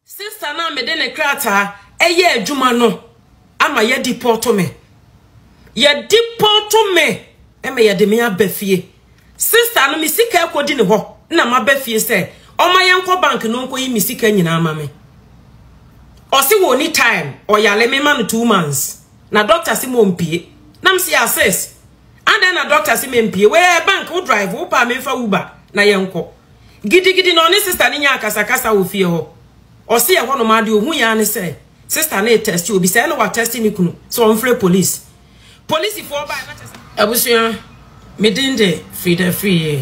Sister na me de ne krata eye adwuma no ama ye deporto me. Ye deporto me. Ema ye de me abafie. Sister no me sika ekodi ne ho na mabafie se oma ye nko bank no nko yi me sika nyina ama me. O se wo ni time o yale me ma no 2 months. Na doctor si mo mpie. Na me si assess. And then na doctor si me mpie. We bank wo drive wo pa me fa Uber na ye nko. Gidi no ne sister ni nya akasa wo fie ho. O se ye ho no ma de ohun ya ne se sister na test obi say na wa test ni kunu so on free police for by na test abusia me dinde free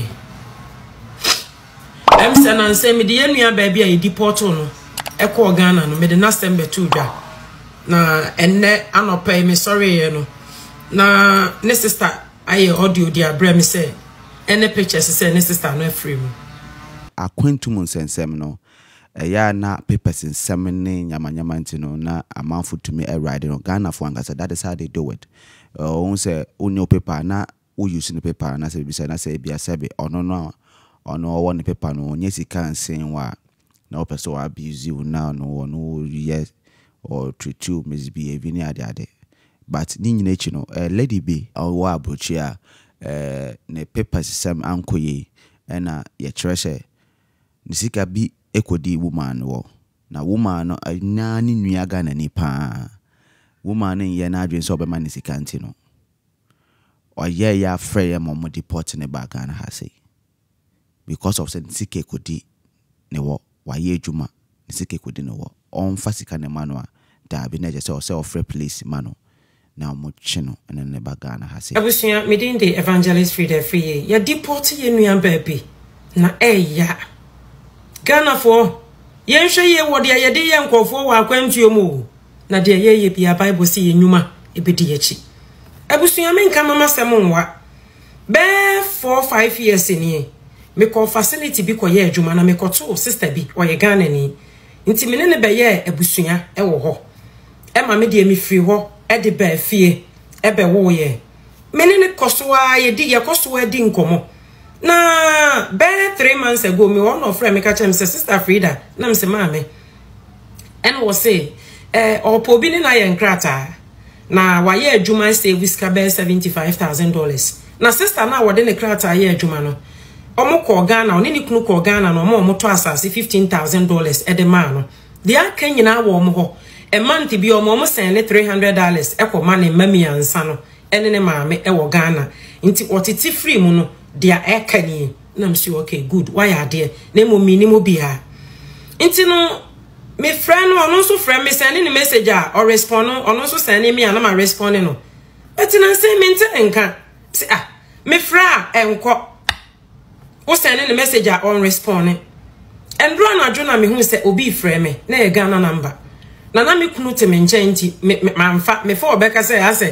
em say na say me de yanua ba bia e deport no e ko Ghana no me de na sembe tu dwa na enne anopa me sorry ye no na ne sister aye audio dia bra me say enne pictures say ne sister no free mu akwantum nsensem no ya na papers in semene nyamanyama ntino na amanfo to me ride no Ghana for angasa. That is how they do it. On say only paper na we use the paper na say bi say na say bia sebe ono one paper no nyesi kan sen wa na person wa abuse you now no yes or treat you misbehave ni ade but ni nyina echi no lady be wa abrochi a ne papers sem ankoye na ye treasure nisika bi ekodi woman wo na woman no na ni nua Ghana ni pa woman ye na adwen so be man sika nti no oye ya frɛ ya mom deport ne ba Ghana ha sei because of sika ekodi ne wo wa ye adwuma sika ekodi ne wo on fa sika ne mano a da bi na je se o frɛ police mano na mo chino ne ba Ghana ha sei abusia me din de Evangelist Free ya deport ye nua baby na ya Ghana for yen hwe ye wo de ye de ye nkofo wa akwantuo mu na de ye bia Bible si enwuma ebedi echi abusua me nka mama semonwa be 4-5 years ni me ko facility bi ko ye adwuma na me ko to sister bi o ye Ghana ni nti me ne be ye abusua e wo ho e ma me de mi free ho e de ba fie e be wo ye me ne koso a ye di ye koso a di nkomo na be 3 months ago me one of friend me catch him say sister Frida na me say mama and was say opo bi ni na ye nkrata na wa ye adwuma say whisker be $75,000 na sister na wode ne krata ye adwuma no omo ko Ghana oni ni kunu ko Ghana no omo to asase $15,000 e de ma no de aka nyina wo omo ho e month bi omo send $300 e ko ma ne mami ansa no ene ne maame e wo Ghana nti otiti free mu no dia ekani na msi okay good why are there na mo minimo bia nti no me friend no ono so friend me send ni message or respond no ono so send me na ma respond no eti na say me nte nka say me fra enko wo send ni message or respond and run adwona me hu say obi frɛ me na ye Ghana number na me kunu te me nche nti me me for obeka say ase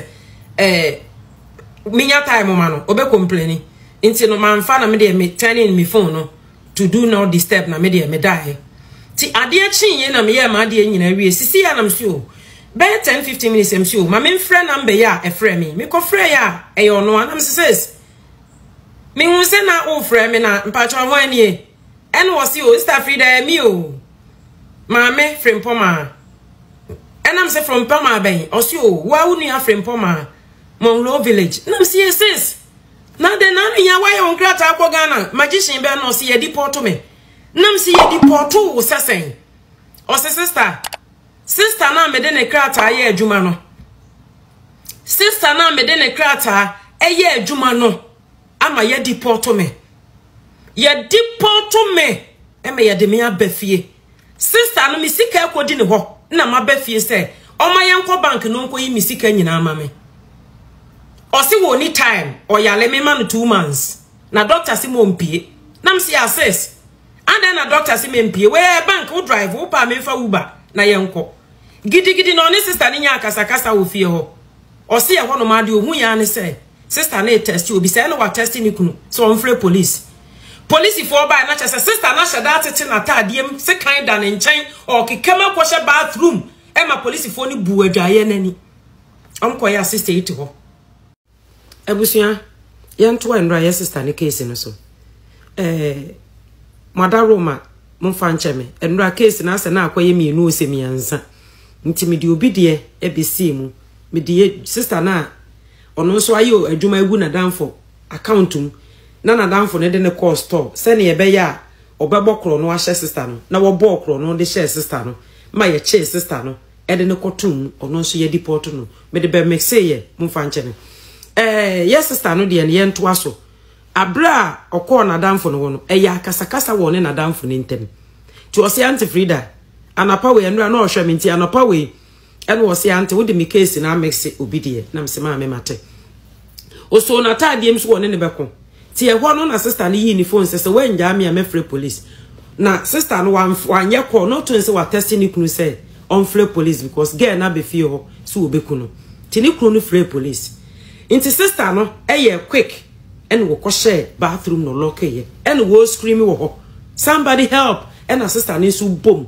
minya time ma no obe complain inti no manfa na me de me turning me phone no to do not disturb na me de me die ti ade chinye na me ye ma ade nyina wie sisi ya na msi o be 10-15 minutes msi o ma me frɛ number ya e frɛ me ko frɛ ya e yo no na me says me hu se na o frɛ me na mpacho ho ani e was o sister Frida me o ma me frimpoma enam se from Pama ben o si o wa unu ya frimpoma Monroe village na me say sis na de na nya wa ye onkrata akọ Ghana magician be no se ye deport me nam se ye deport wo sesen o se sister na me de ne krata ye adwuma no sister na me de ne krata ye adwuma no ama ye deport me e me ye de me abafie sister no me sika ekodi ne ho na mabafie se o ma ye nko bank no nko yi me sika nyina ama me o si wo ni time o yale me ma no 2 months na doctor si mo mpie na me si assess and then na doctor si me mpie we bank wo drive wo pa me fa Uber na ye nko gidi no ni sister ni nya akasa wo fie ho o si ye ho no ma de ohun ya ne say sister na test obi say na wa test ni kunu so on free police for by na chese sister na shada tete na tadiem se kan da ne nchen o kekema ko she bathroom e ma police for ni bu adwaye nani onko ya sister iti ho abusia yanto andra ya sister ne case no so Mother Roma mumfa ncheme enra case na ase na akwaye mi enu ose mi ansa nti me di obi de ebesi mu me di sister na ono so ayo adwuma egu na danfo account mu na danfo ne de ne call store se ne ebe ya obebokro no ahye sister no na wo bokro no de share sister no ma ye che sister no e de ne kotum ono so ye deport no me de be mixe ye mumfa ncheme yes sister no de ye nto aso abra okọ na danfo no no eya kasakasa wo ne na danfo ne ntem ti o se Auntie Frida anapa we enra na ohwe menti anapa we ene wo se Auntie wo de me case na mixe obidie na mse ma me mate o so na tadiem so wo ne beko ti e ho no na sister ne yi ni phone se wanja me amefre police na sister no wanye call no to se wa testing ni kunu se on free police because girl na be fie ho so obeku no ti ni kunu no free police inti sister no quick and wo share bathroom no lock ye and wo scream wo somebody help and a sister ni so boom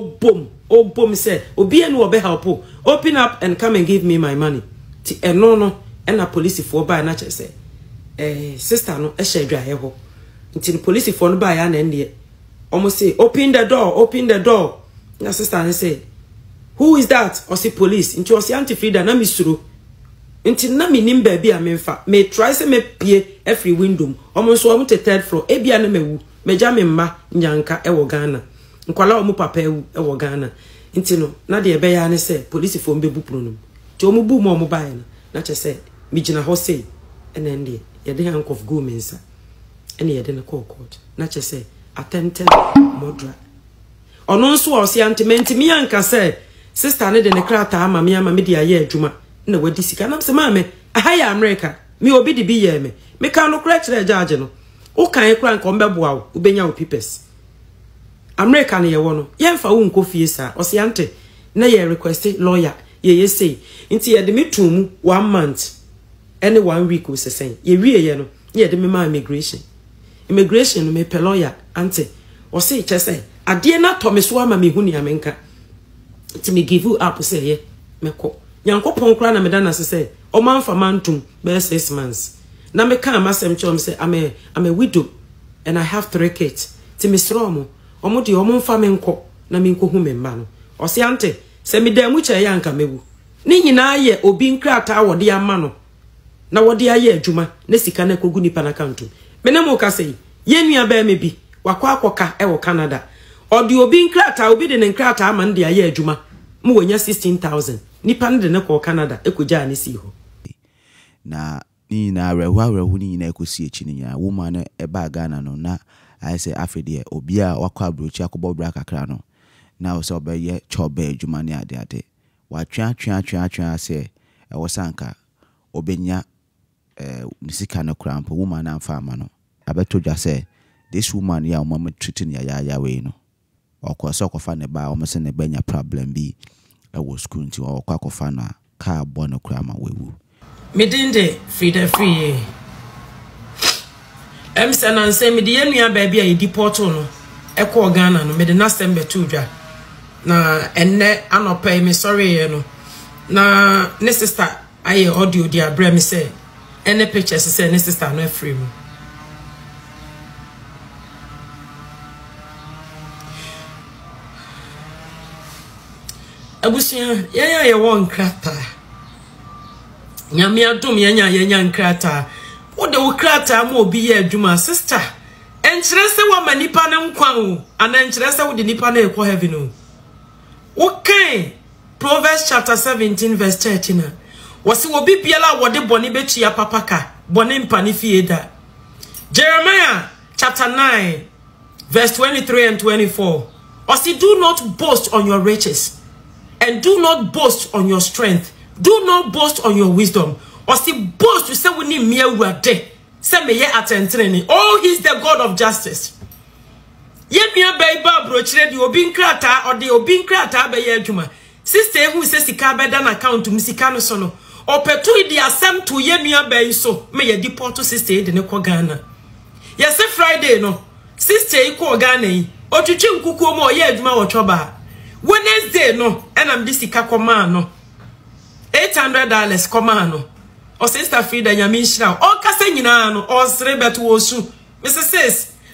say obi enu obe help open up and come and give me my money ti no and a police for by na che say sister no share dwa he ho nti the police for no by ya na ndie almost say open the door na sister ni say who is that or say police nti o say Auntie Frida na misuru nti na me nim baby a memfa me try say me pie every window omo so omo te third floor ebia na mewu meja me mma nyanka ewo Ghana nkwala omo papa ewo Ghana nti no na de ebe ya ne say police fo mbe bupro no ti omo bu mo bae na che say me gina ho say ene ndie ye de hank of go mensa ene ye de na call court na che say attempted murder ono nso o se antimenti mi anka say sister ne de ne krata ama me de aye adwuma na wadi sika na se maame ahaya America mi obi de bi ye me kan no correct the judge no o kan kura nko mbeboa wo ubenya wo papers America na ye wo no ye mfa wo nko fie sa o se ante na ye request lawyer ye say nti ye de me tum 1 month any 1 week o se sen ye wie ye no ye de me ma immigration no me pe lawyer ante o se che say ade na to me so ama me hu ni amenka nti me give you up say ye meko Yankopon kra na meda na se o man fa mantum be 6 months na me kan masem chom say I'm a widow and I have 3 kids ti me sromo omo de omo fa me nko na me nko hu me mba no o se ante se me da mu che ya nka mewu ni nyina ye obi nkrata wo de ama no na wo de aye adwuma na sika na kogu nipa na account me na mo ka say ye nua ba me bi wakwa akoka e wo Canada o de obi nkrata obi de ne nkrata ama nde aye adwuma mu wonya 16,000 nipa nde ne ko Canada ekoja ani si ho na ni na rehu ni na ekosi echi ni ya woman e ba Ghana no na I say afede obi a wakwa abrochi akobọ bra kakra no na o se obeye chobe adwuma ne ade wa twa se e wosanka obenya nisika na krampo woman na amfa ama no abeto dwa se this woman ya mama treating ya we no okoso okofa ne ba o me se ne benya problem bi e wo school nti okwa akofa na ka bo no krama wewu Medinde Frida free emsa na nse mede yanua ba bia deport no ekọ Ghana no mede na sembe tudwa na enne anopa me sorry ye no na ne sister aye audio dia bra me say ene pictures say ne sister no free mu abusia ye won krata nyame adom yenya nkrata wo de wo krata ma obi ye adwuma sister enkyere se wa manipa ne nkwa o ana enkyere se wo de nipa na ekọ heaven o okay Proverbs chapter 17 verse 13 wasi wo bibiala wo de boni betua papaka boni mpani fie da Jeremiah chapter 9 verse 23 and 24 wasi do not boast on your riches and do not boast on your strength. Do not boast on your wisdom. Or see boast to say we need mere word. Say me ye attention. Oh, he's the God of justice. Ye me baby brochre di obi nkrata or the obi nkrata be ye adwuma. Sister who say sika be dan account mu sika no so no. Opetu di asem to ye me baby so me ye deport sister de ne ko Ghana. Ye say Friday no. Sister e ko Ghana yi. Otwetwe nkuku mo ye adwuma wo choba. Wednesday no enam di sika koma no. $800 komano o sister Frida nyame nhira o kasa nyina no o sere beto wo su Mrs.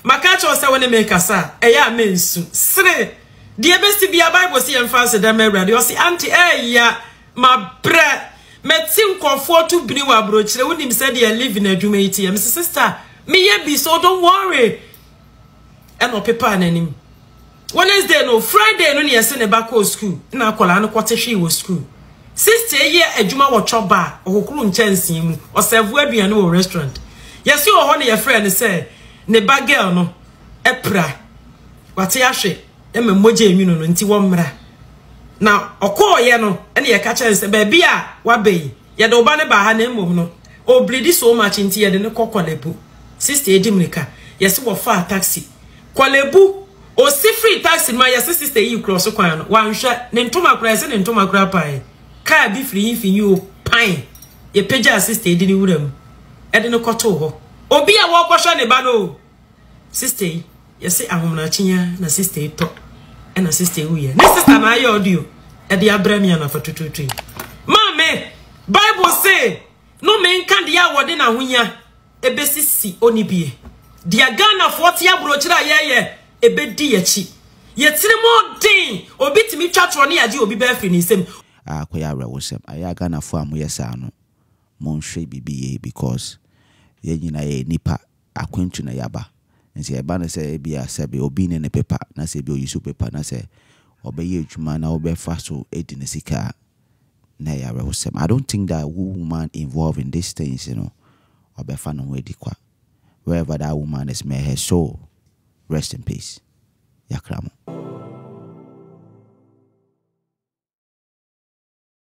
Makacho say when make asa eya mensu sre the best be a Bible see and fancy them everybody o say auntie ya ma bre metin kwofo to bini wa brochire wonim say they live in adwuma iti am sister me ye be so don't worry and no paper ananim Wednesday no Friday no ne yese ne back school na akola no kwotehwe wo school sister ye adwuma wo choba okokuru nchansi mu o serve aduane wo restaurant yesi o ho ne ye friend say ne bagel no epra wate ahwe emmoje enwunu no nti wo mra na okoye no ene ye ka chense ba bia wa bei ye de oba ne ba ha na emom no o bleed so much nti ye de ne kokolebu sister edimrika yesi wo fa taxi kolebu o si free taxi ma yesi sister yi cross kwan no wanhwe ne ntoma kura yesi ne ntoma kura pai ka bi free if you pine ye pagya sister edi ni wuram ede ne koto ho obi a wo kwhwe ne ba no sister yesi ahomna chinya na sister to na sister uye ne sister na ayo audio e de abramia na fatututu mame Bible say no men kan dia wode na hunya ebesisi onibie dia Ghana 40 abrochira yeye ebedi yachi yetire mo den obi timi twatro ne yaje obi ba firi ni sem akoya rewosem aya Ghana fo amoyesa no monhwe bibiye because ye nyina ye nipa akwentu na yaba nti eba na say bia sebe obi ne paper na say bi oyisu paper na say obeye adwuma na obefa so edi ne sika na ya rewosem. I don't think that woman involved in these things, you know, obefa no wedi kwa wherever that woman is, may her soul rest in peace. Yakramo.